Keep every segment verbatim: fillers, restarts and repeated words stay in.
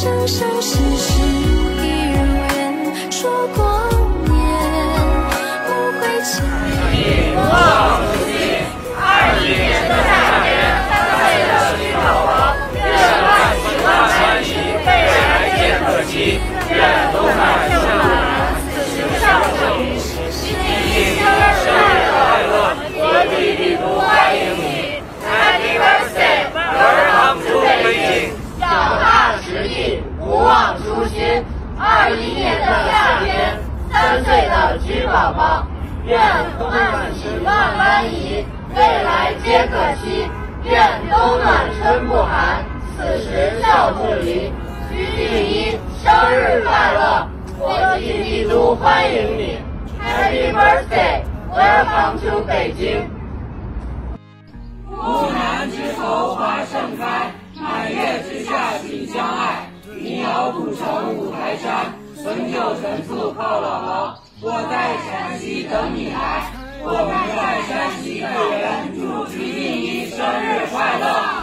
生生世世一如愿，说光年不会轻易。 不忘初心。二一年的夏天，三岁的徐老王，愿万喜万欢喜，未来皆可期。愿冬满夏满，此时上寿。新一生日快乐！国际帝都欢迎你 ，Happy Birthday！Welcome to 北京。 脚踏实地，不忘初心。二一年的夏天，三岁的居宝宝，愿万喜万欢喜，未来皆可期。愿冬暖春不寒，此时笑不离。鞠婧祎生日快乐！国际帝都欢迎你 ，Happy Birthday！Welcome to 北京。 木兰枝头花盛开，满月之下紧相爱。民谣古城五台山，存酒陈醋靠姥姥。我在山西等你来，我们在山西的人祝鞠婧祎生日快乐。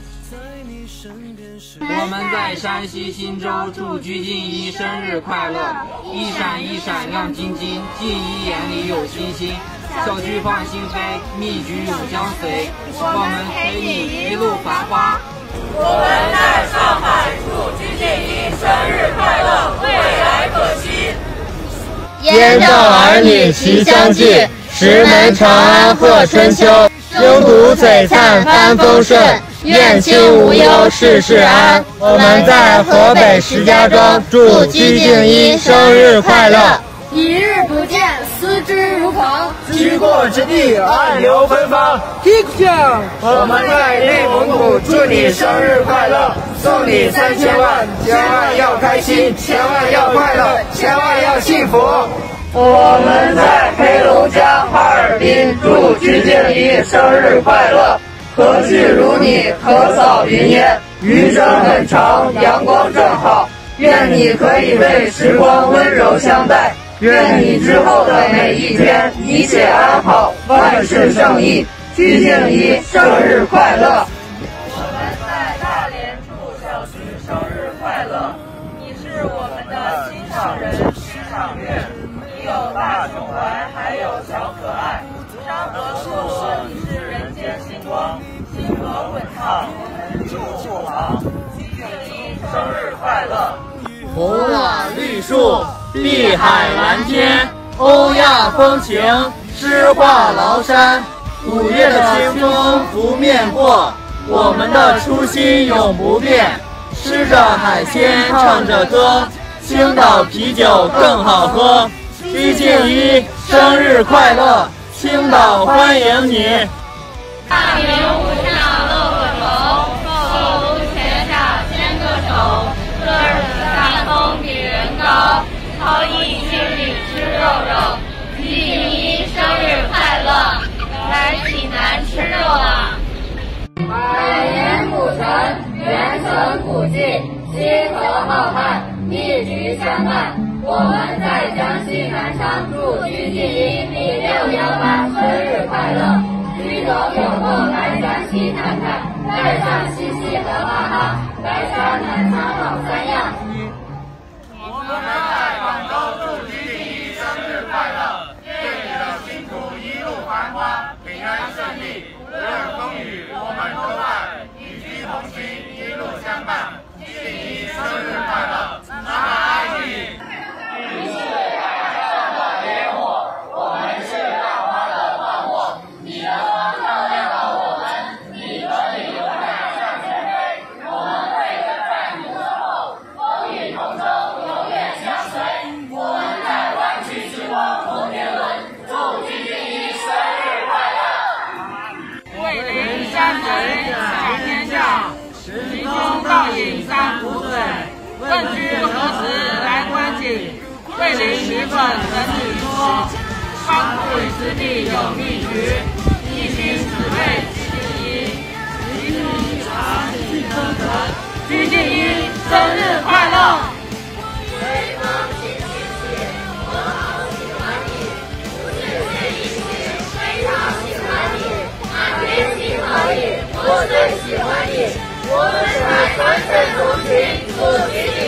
我们在山西忻州祝鞠婧祎生日快乐。一闪一闪亮晶晶，婧祎眼里有星星。小菊放心飞，蜜菊永相随。我们陪你一路繁花。 我们在上海祝鞠婧祎生日快乐，未来可期。 燕赵儿女齐相聚，石门长安贺春秋。拥堵璀璨帆风顺，愿亲无忧事事安。我们在河北石家庄祝鞠婧祎生日快乐。 一日不见，思之如狂。 居过之地，暗流芬芳。我们在内蒙古祝你生日快乐，送你三千万，千万要开心，千万要快乐，千万要幸福。 我们在黑龙江哈尔滨祝鞠婧祎生日快乐，何须如你，可扫云烟。余生很长，阳光正好，愿你可以为时光温柔相待。愿你之后的每一天一切安好，万事胜意。鞠婧祎生日快乐！我们在大连祝小徐生日快乐。你是我们的心上人，时尚月。你有大胸怀，还有小可爱。山河诉我，你是人间星光。星河滚烫，我们一路护航。鞠婧祎生日快乐！ 红瓦绿树，碧海蓝天，欧亚风情，诗画崂山。五月的清风拂面过，我们的初心永不变。吃着海鲜，唱着歌，青岛啤酒更好喝。鞠婧祎生日快乐，青岛欢迎你。 大明湖上乐个头，手足泉下牵个手。这日子大风比人高，超一心里吃肉肉。鞠婧祎生日快乐，来济南吃肉啊！百年古城，原存古迹，星河浩瀚，一局相伴。我们在江西南昌祝鞠婧祎第六幺八生日快乐。徐总有空来江西看看，带上嘻嘻和哈哈，来沙南昌老三样。 我们在广州祝鞠婧祎生日快乐，愿你的辛苦一路繁花，平安顺利，无论风雨我们都在，与君同行一路相伴。鞠婧祎生日快乐，妈妈爱你。你是海上的烟火，我们是浪花的泡沫，你的光照亮了我们，你可以勇敢向前飞，我们会跟在你身后，风雨同舟，永远相随。我们在湾区之光摩天轮，祝鞠婧祎生日快乐。 桂林山水甲天下，其中倒影山湖水。问君何时来观景？桂林米粉等你说。方水之地有蜜菊，一心只为鞠婧祎。一日一茶庆生辰，鞠婧祎生日快乐！ 微风轻轻起，我好喜欢你，不是谁一起，非常喜欢你，满天星河里，我最喜欢你。我们在传承族群，祝鞠婧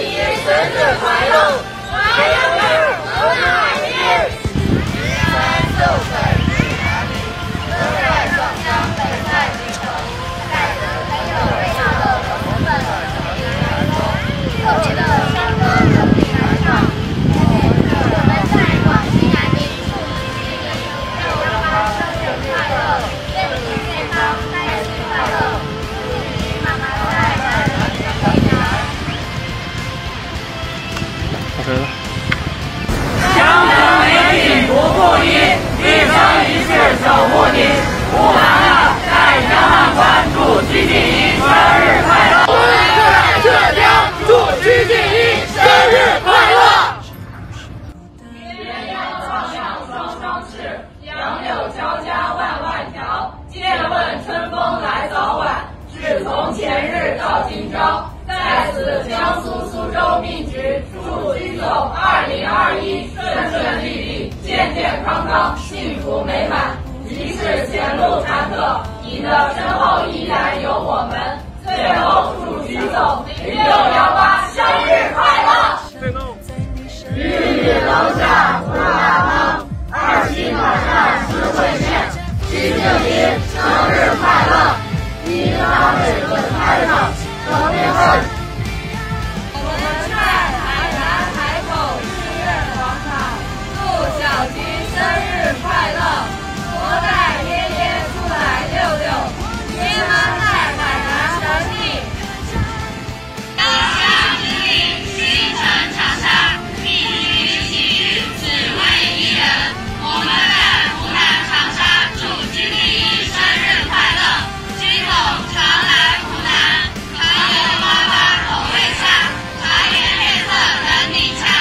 江苏苏州秘局祝居总二零二一顺顺利利、健健康康、幸福美满。即使前路坎坷，你的身后依然有我们。最后祝居总零六幺八生日快乐！ 玉宇楼下不打烊，二期马上实会面。鞠婧祎生日快乐！你大水轮台上特别会。 我们在海南海口日月广场祝小菊生日快乐！国代爷爷出来溜溜，爹妈在海南等你。高墙之岭，星辰长沙，命运喜遇只为一人。我们在湖南长沙祝鞠婧祎生日快乐！鞠总常来湖南，常有花花口味下，茶颜悦色等你抢。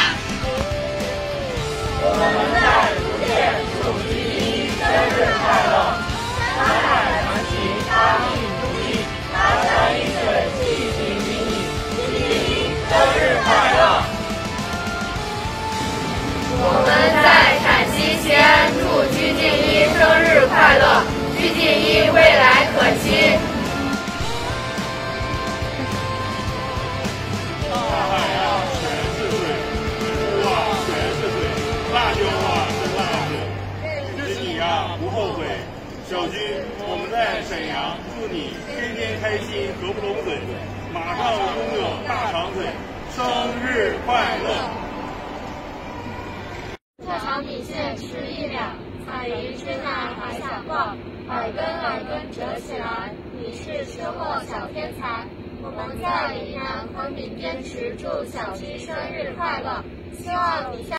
我们在福建祝鞠婧祎生日快乐！山海传奇，大地如意，大山一水，气体迷你。鞠婧祎生日快乐！ 我们在陕西西安祝鞠婧祎生日快乐！鞠婧祎未来可期。 大海啊，全是水；植物啊，全是水；辣椒啊，是辣子。只是你呀，不后悔。小军，我们在沈阳祝你天天开心，合不拢嘴，马上拥有大长腿，生日快乐！ 这场米线吃一两，彩云之南还想逛，耳根耳根折起来，你是收获小天才。我们在云南昆明坚持祝小居生日快乐，希望你下。